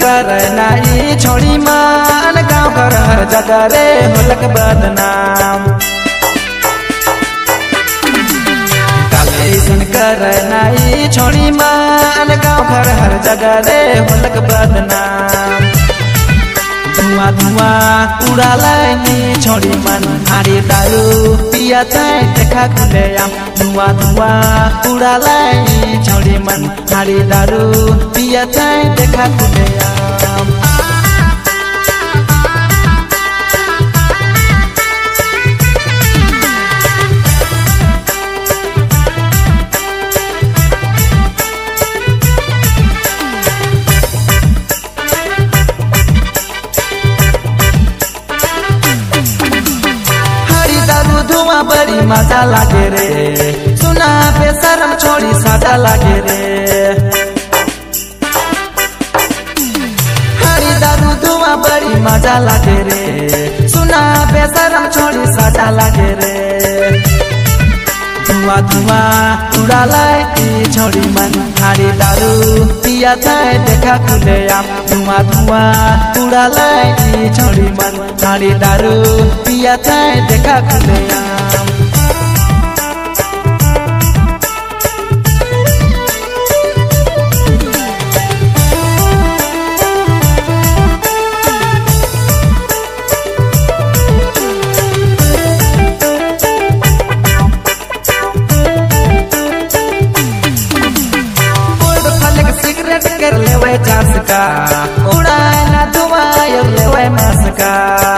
कर नाई छोड़ी मान गाँव घर हर जगह रे होलक बदनाम। काले कर नाई छोड़ी मान गाँव घर हर जगह रे होलक बदनाम। धुआं धुआं उड़ा लाई छोड़ी मन हारी दारू पिया चाय देखा खुले आम। धुआं धुआं उड़ा लाई छोड़ी मन हारी दारू पिया चाय देखा खुले आम। धुआं बड़ी मजा लागे रे सुना पे शर्म छोड़ी सादा लागे रे। हरी दारू धुआं बड़ी मजा लागे रे सुना पे शर्म छोड़ी सादा लागे रे। धुआं धुआं उड़ा लाई छोड़ी मन हरी दारू पिया चाय देखा खुले आम। धुआं धुआं उड़ा लाई छोड़ी मन हरी दारू पिया चाय देखा खुले आम। कर लेवे चास का उड़ाए ना धुआं यो लेवे मास का।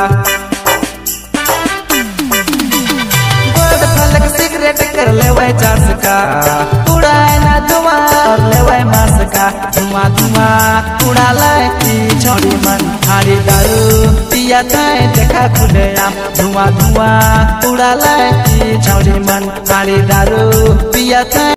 गोद फलक सिगरेट कर लेवे चास का उड़ाए ना धुआं और लेवे मास का। धुआं धुआं उड़ा लाई छोड़ी मन हारी दारू पिया चाय देखा खुले आम। धुआं धुआं उड़ा लाई छोड़ी मन हारी दारू पिया चाय।